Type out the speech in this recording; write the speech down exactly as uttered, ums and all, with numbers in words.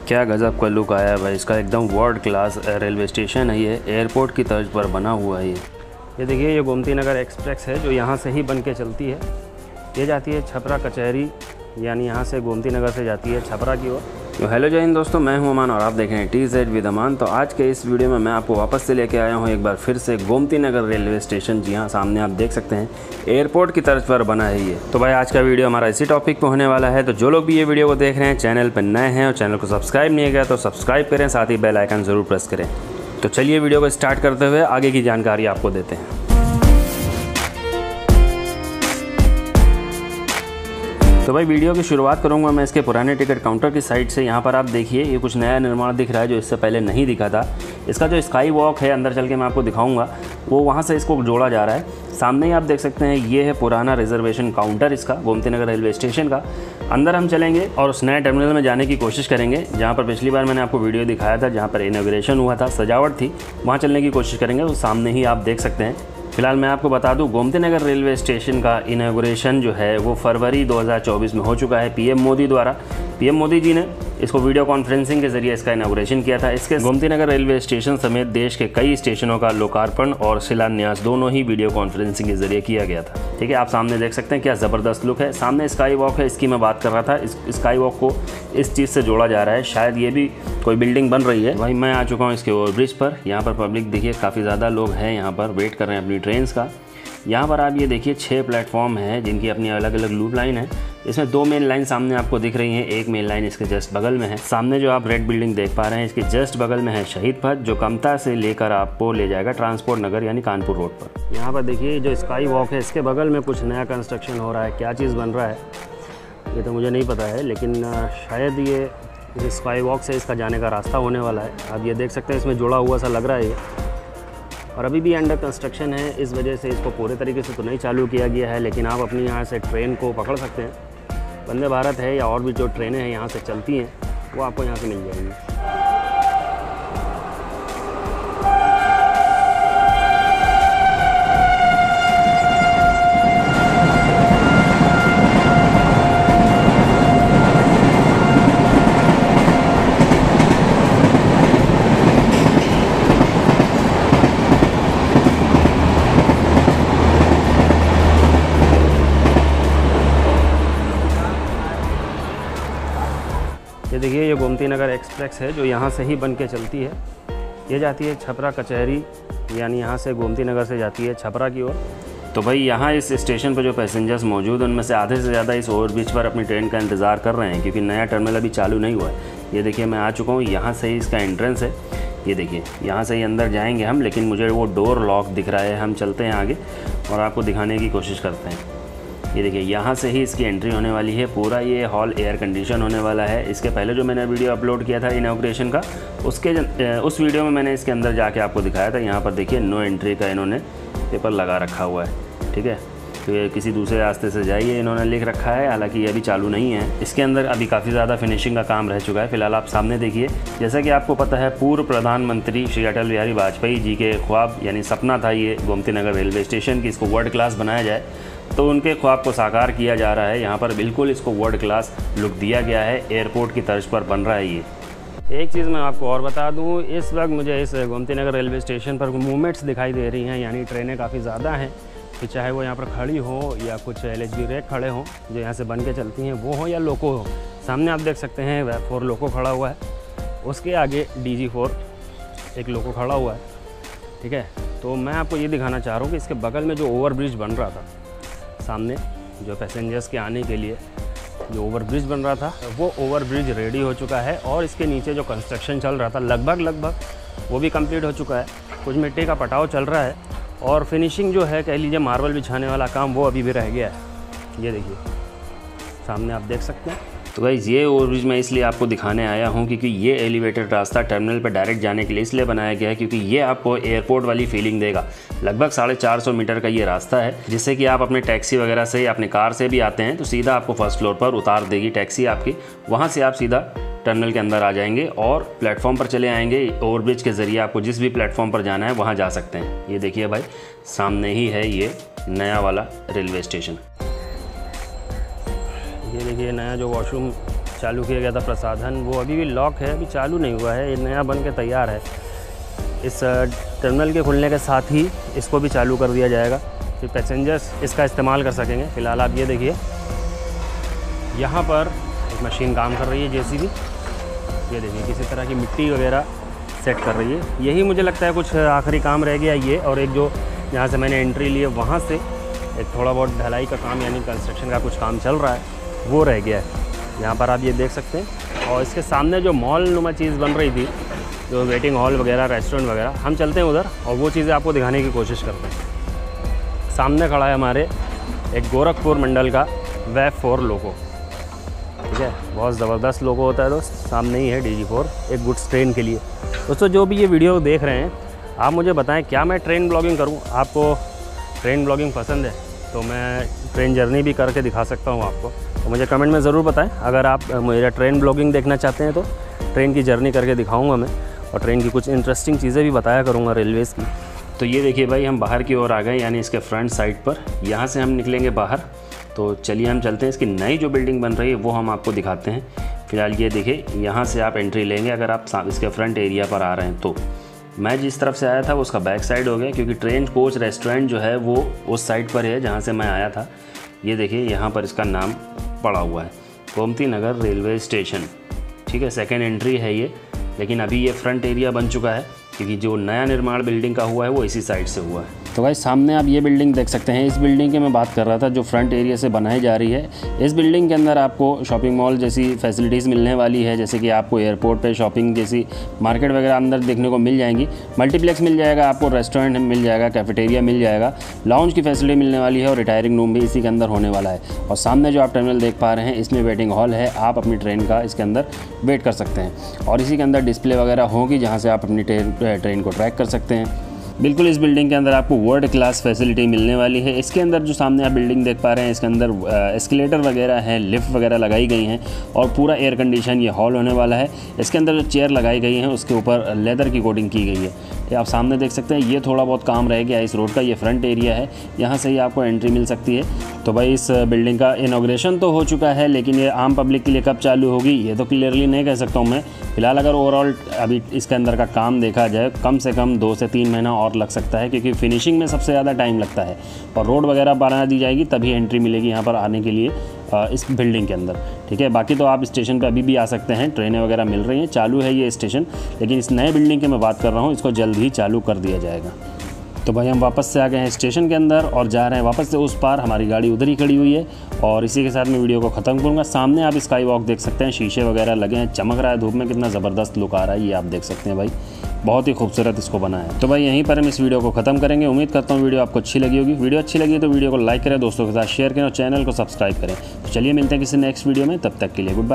क्या गज़ब का लुक आया है भाई इसका, एकदम वर्ल्ड क्लास रेलवे स्टेशन है ये, एयरपोर्ट की तर्ज पर बना हुआ है ये। ये देखिए ये गोमती नगर एक्सप्रेस है जो यहाँ से ही बन के चलती है। ये जाती है छपरा कचहरी, यानी यहाँ से गोमती नगर से जाती है छपरा की ओर। तो हेलो जय हिंद दोस्तों, मैं हूं अमान और आप देख रहे हैं टी जेड विद अमान। तो आज के इस वीडियो में मैं आपको वापस से लेके आया हूं एक बार फिर से गोमती नगर रेलवे स्टेशन। जी हां, सामने आप देख सकते हैं एयरपोर्ट की तर्ज पर बना है ये। तो भाई आज का वीडियो हमारा इसी टॉपिक पर होने वाला है। तो जो लोग भी ये वीडियो को देख रहे हैं, चैनल पर नए हैं और चैनल को सब्सक्राइब नहीं किया तो सब्सक्राइब करें, साथ ही बेल आइकन ज़रूर प्रेस करें। तो चलिए वीडियो को स्टार्ट करते हुए आगे की जानकारी आपको देते हैं। तो भाई वीडियो की शुरुआत करूंगा मैं इसके पुराने टिकट काउंटर की साइड से। यहाँ पर आप देखिए ये कुछ नया निर्माण दिख रहा है जो इससे पहले नहीं दिखा था। इसका जो स्काई वॉक है, अंदर चल के मैं आपको दिखाऊंगा, वो वहाँ से इसको जोड़ा जा रहा है। सामने ही आप देख सकते हैं ये है पुराना रिजर्वेशन काउंटर इसका, गोमती नगर रेलवे स्टेशन का। अंदर हम चलेंगे और उस नए टर्मिनल में जाने की कोशिश करेंगे जहाँ पर पिछली बार मैंने आपको वीडियो दिखाया था, जहाँ पर इनॉग्रेशन हुआ था, सजावट थी, वहाँ चलने की कोशिश करेंगे। वो सामने ही आप देख सकते हैं। फिलहाल मैं आपको बता दूं, गोमती नगर रेलवे स्टेशन का इनॉग्रेशन जो है वो फरवरी दो हज़ार चौबीस में हो चुका है पीएम मोदी द्वारा। पीएम मोदी जी ने इसको वीडियो कॉन्फ्रेंसिंग के जरिए इसका इनॉग्रेशन किया था। इसके गोमती नगर रेलवे स्टेशन समेत देश के कई स्टेशनों का लोकार्पण और शिलान्यास दोनों ही वीडियो कॉन्फ्रेंसिंग के जरिए किया गया था। ठीक है, आप सामने देख सकते हैं क्या ज़बरदस्त लुक है। सामने स्काई वॉक है, इसकी मैं बात कर रहा था। इस स्काई वॉक को इस चीज़ से जोड़ा जा रहा है, शायद ये भी कोई बिल्डिंग बन रही है। भाई मैं आ चुका हूँ इसके ओवरब्रिज पर। यहाँ पर पब्लिक देखिए काफ़ी ज़्यादा लोग हैं, यहाँ पर वेट कर रहे हैं अपनी ट्रेन का। यहाँ पर आप ये देखिए छः प्लेटफॉर्म हैं जिनकी अपनी अलग अलग लूप लाइन है। इसमें दो मेन लाइन सामने आपको दिख रही हैं, एक मेन लाइन इसके जस्ट बगल में है। सामने जो आप रेड बिल्डिंग देख पा रहे हैं, इसके जस्ट बगल में है शहीद पथ, जो कमता से लेकर आपको ले जाएगा ट्रांसपोर्ट नगर यानी कानपुर रोड पर। यहाँ पर देखिए जो स्काई वॉक है, इसके बगल में कुछ नया कंस्ट्रक्शन हो रहा है। क्या चीज़ बन रहा है ये तो मुझे नहीं पता है, लेकिन शायद ये इस स्काई वॉक से इसका जाने का रास्ता होने वाला है। आप ये देख सकते हैं इसमें जुड़ा हुआ सा लग रहा है ये, और अभी भी अंडर कंस्ट्रक्शन है, इस वजह से इसको पूरे तरीके से तो नहीं चालू किया गया है। लेकिन आप अपनी यहाँ से ट्रेन को पकड़ सकते हैं। वंदे भारत है या और भी जो ट्रेनें हैं यहाँ से चलती हैं वो आपको यहाँ से मिल जाएंगी। ये देखिए ये गोमती नगर एक्सप्रेस है जो यहाँ से ही बन के चलती है। ये जाती है छपरा कचहरी, यानी यहाँ से गोमती नगर से जाती है छपरा की ओर। तो भाई यहाँ इस स्टेशन पर जो पैसेंजर्स मौजूद हैं उनमें से आधे से ज़्यादा इस ओवरब्रिज पर अपनी ट्रेन का इंतज़ार कर रहे हैं, क्योंकि नया टर्मिनल अभी चालू नहीं हुआ है। ये देखिए मैं आ चुका हूँ, यहाँ से ही इसका एंट्रेंस है। ये देखिए यहाँ से ही अंदर जाएंगे हम, लेकिन मुझे वो डोर लॉक दिख रहा है। हम चलते हैं आगे और आपको दिखाने की कोशिश करते हैं। ये देखिए यहाँ से ही इसकी एंट्री होने वाली है। पूरा ये हॉल एयर कंडीशन होने वाला है। इसके पहले जो मैंने वीडियो अपलोड किया था इनॉग्रेशन का, उसके उस वीडियो में मैंने इसके अंदर जाके आपको दिखाया था। यहाँ पर देखिए नो एंट्री का इन्होंने पेपर लगा रखा हुआ है। ठीक है, तो ये किसी दूसरे रास्ते से जाइए इन्होंने लिख रखा है, हालांकि ये अभी चालू नहीं है। इसके अंदर अभी काफ़ी ज़्यादा फिनिशिंग का काम रह चुका है। फिलहाल आप सामने देखिए, जैसा कि आपको पता है पूर्व प्रधानमंत्री श्री अटल बिहारी वाजपेयी जी के ख्वाब यानी सपना था ये गोमती नगर रेलवे स्टेशन की, इसको वर्ल्ड क्लास बनाया जाए। तो उनके ख्वाब को साकार किया जा रहा है। यहाँ पर बिल्कुल इसको वर्ल्ड क्लास लुक दिया गया है, एयरपोर्ट की तर्ज पर बन रहा है ये। एक चीज़ मैं आपको और बता दूँ, इस वक्त मुझे इस गोमती नगर रेलवे स्टेशन पर मूवमेंट्स दिखाई दे रही हैं, यानी ट्रेनें काफ़ी ज़्यादा हैं। तो चाहे वो यहाँ पर खड़ी हो या कुछ एल एच बी रेक खड़े हों जो यहाँ से बन के चलती हैं, वो हो या लोको हो। सामने आप देख सकते हैं वे फोर लोको खड़ा हुआ है, उसके आगे डी जी फोर एक लोको खड़ा हुआ है। ठीक है, तो मैं आपको ये दिखाना चाह रहा हूँ कि इसके बगल में जो ओवरब्रिज बन रहा था, सामने जो पैसेंजर्स के आने के लिए जो ओवरब्रिज बन रहा था, वो ओवरब्रिज रेडी हो चुका है। और इसके नीचे जो कंस्ट्रक्शन चल रहा था लगभग लगभग वो भी कंप्लीट हो चुका है। कुछ मिट्टी का पटाव चल रहा है और फिनिशिंग जो है, कह लीजिए मार्बल बिछाने वाला काम, वो अभी भी रह गया है। ये देखिए सामने आप देख सकते हैं। तो गाइस ये ओवरब्रिज मैं इसलिए आपको दिखाने आया हूँ क्योंकि ये एलिवेटेड रास्ता टर्मिनल पर डायरेक्ट जाने के लिए इसलिए बनाया गया है क्योंकि ये आपको एयरपोर्ट वाली फीलिंग देगा। लगभग साढ़े चार सौ मीटर का ये रास्ता है, जिससे कि आप अपने टैक्सी वगैरह से या अपने कार से भी आते हैं तो सीधा आपको फर्स्ट फ्लोर पर उतार देगी टैक्सी आपकी। वहाँ से आप सीधा टनल के अंदर आ जाएंगे और प्लेटफॉर्म पर चले आएंगे। ओवरब्रिज के ज़रिए आपको जिस भी प्लेटफॉर्म पर जाना है वहाँ जा सकते हैं। ये देखिए भाई सामने ही है ये नया वाला रेलवे स्टेशन। ये देखिए नया जो वॉशरूम चालू किया गया था प्रसाधन, वो अभी भी लॉक है, अभी चालू नहीं हुआ है, ये नया बन के तैयार है। इस टर्मिनल के खुलने के साथ ही इसको भी चालू कर दिया जाएगा, फिर पैसेंजर्स इसका इस्तेमाल कर सकेंगे। फ़िलहाल आप ये देखिए, यहाँ पर एक मशीन काम कर रही है जेसीबी, ये देखिए किसी तरह की मिट्टी वगैरह सेट कर रही है। यही मुझे लगता है कुछ आखिरी काम रह गया ये, और एक जो जहाँ से मैंने एंट्री ली है वहाँ से एक थोड़ा बहुत ढलाई का काम यानी कंस्ट्रक्शन का कुछ काम चल रहा है, वो रह गया है। यहाँ पर आप ये देख सकते हैं। और इसके सामने जो मॉल नुमा चीज़ बन रही थी, जो वेटिंग हॉल वगैरह, रेस्टोरेंट वगैरह, हम चलते हैं उधर और वो चीज़ें आपको दिखाने की कोशिश करते हैं। सामने खड़ा है हमारे एक गोरखपुर मंडल का वेब फोर लोगो, ठीक है, बहुत ज़बरदस्त लोगो होता है दोस्त। सामने ही है डी जी फोर, एक गुड्स ट्रेन के लिए। दोस्तों जो भी ये वीडियो देख रहे हैं, आप मुझे बताएं क्या मैं ट्रेन ब्लॉगिंग करूं? आपको ट्रेन ब्लॉगिंग पसंद है तो मैं ट्रेन जर्नी भी करके दिखा सकता हूं आपको, तो मुझे कमेंट में ज़रूर बताएं। अगर आप मेरा ट्रेन ब्लॉगिंग देखना चाहते हैं तो ट्रेन की जर्नी करके दिखाऊंगा मैं, और ट्रेन की कुछ इंटरेस्टिंग चीज़ें भी बताया करूँगा रेलवेज़ की। तो ये देखिए भाई, हम बाहर की ओर आ गए, यानी इसके फ्रंट साइड पर। यहाँ से हम निकलेंगे बाहर, तो चलिए हम चलते हैं। इसकी नई जो बिल्डिंग बन रही है वो हम आपको दिखाते हैं। फ़िलहाल ये देखिए, यहाँ से आप एंट्री लेंगे अगर आप इसके फ्रंट एरिया पर आ रहे हैं तो। मैं जिस तरफ से आया था वो उसका बैक साइड हो गया, क्योंकि ट्रेन कोच रेस्टोरेंट जो है वो उस साइड पर है जहाँ से मैं आया था। ये देखिए यहाँ पर इसका नाम पड़ा हुआ है, गोमती नगर रेलवे स्टेशन, ठीक है। सेकेंड एंट्री है ये, लेकिन अभी ये फ्रंट एरिया बन चुका है, क्योंकि जो नया निर्माण बिल्डिंग का हुआ है वो इसी साइड से हुआ है। तो भाई सामने आप ये बिल्डिंग देख सकते हैं, इस बिल्डिंग की मैं बात कर रहा था जो फ्रंट एरिया से बनाई जा रही है। इस बिल्डिंग के अंदर आपको शॉपिंग मॉल जैसी फैसिलिटीज़ मिलने वाली है, जैसे कि आपको एयरपोर्ट पे शॉपिंग जैसी मार्केट वगैरह अंदर देखने को मिल जाएंगी। मल्टीप्लेक्स मिल जाएगा आपको, रेस्टोरेंट मिल जाएगा, कैफेटेरिया मिल जाएगा, लाउंज की फैसिलिटी मिलने वाली है, और रिटायरिंग रूम भी इसी के अंदर होने वाला है। और सामने जो आप टर्मिनल देख पा रहे हैं, इसमें वेटिंग हॉल है, आप अपनी ट्रेन का इसके अंदर वेट कर सकते हैं। और इसी के अंदर डिस्प्ले वगैरह होगी जहाँ से आप अपनी ट्रेन को ट्रैक कर सकते हैं। बिल्कुल इस बिल्डिंग के अंदर आपको वर्ल्ड क्लास फैसिलिटी मिलने वाली है। इसके अंदर जो सामने आप बिल्डिंग देख पा रहे हैं, इसके अंदर एस्केलेटर वगैरह हैं, लिफ्ट वगैरह लगाई गई हैं, और पूरा एयर कंडीशन ये हॉल होने वाला है। इसके अंदर जो चेयर लगाई गई हैं उसके ऊपर लेदर की कोटिंग की गई है, ये आप सामने देख सकते हैं। ये थोड़ा बहुत काम रह गया इस रोड का, ये फ्रंट एरिया है, यहाँ से ही आपको एंट्री मिल सकती है। तो भाई इस बिल्डिंग का इनॉग्रेशन तो हो चुका है, लेकिन ये आम पब्लिक के लिए कब चालू होगी ये तो क्लियरली नहीं कह सकता हूँ मैं। फिलहाल अगर ओवरऑल अभी इसके अंदर का काम देखा जाए, कम से कम दो से तीन महीना और लग सकता है, क्योंकि फिनिशिंग में सबसे ज़्यादा टाइम लगता है। और रोड वगैरह बना दी जाएगी तभी एंट्री मिलेगी यहाँ पर आने के लिए इस बिल्डिंग के अंदर, ठीक है। बाकी तो आप स्टेशन पे अभी भी आ सकते हैं, ट्रेनें वगैरह मिल रही हैं, चालू है ये स्टेशन। लेकिन इस नए बिल्डिंग की मैं बात कर रहा हूँ, इसको जल्द ही चालू कर दिया जाएगा। तो भाई हम वापस से आ गए हैं स्टेशन के अंदर और जा रहे हैं वापस से उस पार, हमारी गाड़ी उधर ही खड़ी हुई है। और इसी के साथ मैं वीडियो को ख़त्म करूँगा। सामने आप स्काई वॉक देख सकते हैं, शीशे वगैरह लगे हैं, चमक रहा है धूप में, कितना ज़बरदस्त लुक आ रहा है ये आप देख सकते हैं भाई, बहुत ही खूबसूरत इसको बना है। तो भाई यहीं पर हम इस वीडियो को ख़त्म करेंगे। उम्मीद करता हूँ वीडियो आपको अच्छी लगी होगी। वीडियो अच्छी लगी तो वीडियो को लाइक करें, दोस्तों के साथ शेयर करें और चैनल को सब्सक्राइब करें। तो चलिए मिलते हैं किसी नेक्स्ट वीडियो में, तब तक के लिए गुड बाय।